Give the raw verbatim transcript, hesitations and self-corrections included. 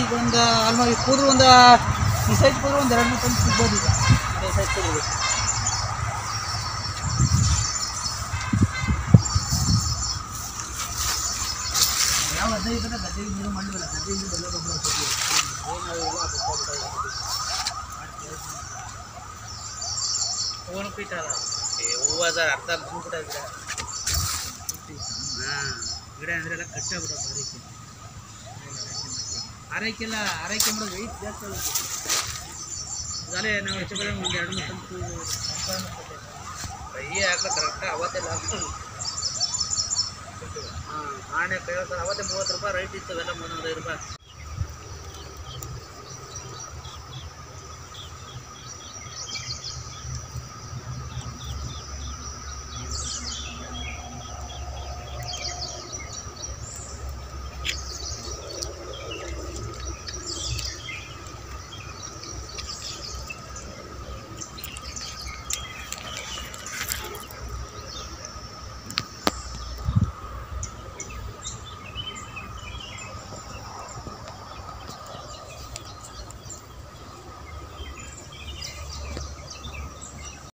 ಇದೊಂದು ಆಲ್ಮೋಸ್ಟ್ ಕೂದ್ರು ಒಂದು ಈ ಸೈಜ್ ಕೂದ್ರು ಒಂದು ಎರಡು ಮೂರು ಟನ್ ಸಿಗ್ಬೋದು ಈಗ ಅದೇ ಸೈಜ್ ಕೂದ್ರು ಯಾವ ಹದಿನೈದು ಜನ ಗದ್ದೆಗೆ ನೀರು ಮಾಡಲಿಲ್ಲ ಗದ್ದೆಗೆ ಬೆಲ್ಲ ಗೊಬ್ಬರ ಕೊಟ್ಟಿವಿ ಹೂವು ಪೀಠಲ್ಲ ಹೂವು ಅದ ಅರ್ಧ ಮುಗಿಬಿಟ್ಟ ಗಿಡ ಹಾಂ ಗಿಡ ಅಂದ್ರೆಲ್ಲ ಕಚ್ಚಾಗ್ಬಿಟ್ಟ ಆರೈಕೆ ಆರೈಕೆಲ್ಲ ಆರೈಕೆ ಮಾಡೋದು ವೆಯ್ಟ್ ಜಾಸ್ತಿ ಆಗುತ್ತೆ ಅದೇ ನಾವು ಹೆಚ್ಚು ಕಡೆ ಒಂದು ಎರಡು ಮೂರು ಟನ್ ಕೈಯೇ ಹಾಕ್ಲ ಕರೆಕ್ಟ್ ಅವತ್ತೇ ಲಾಸ್ಟ್ ಹಾಂ ನಾಣೆ ಕೈ ಅವತ್ತೇ ಮೂವತ್ತು ರೂಪಾಯಿ ರೈಟ್ ಇತ್ತು ಎಲ್ಲ ಮೂವತ್ತೈದು ರೂಪಾಯಿ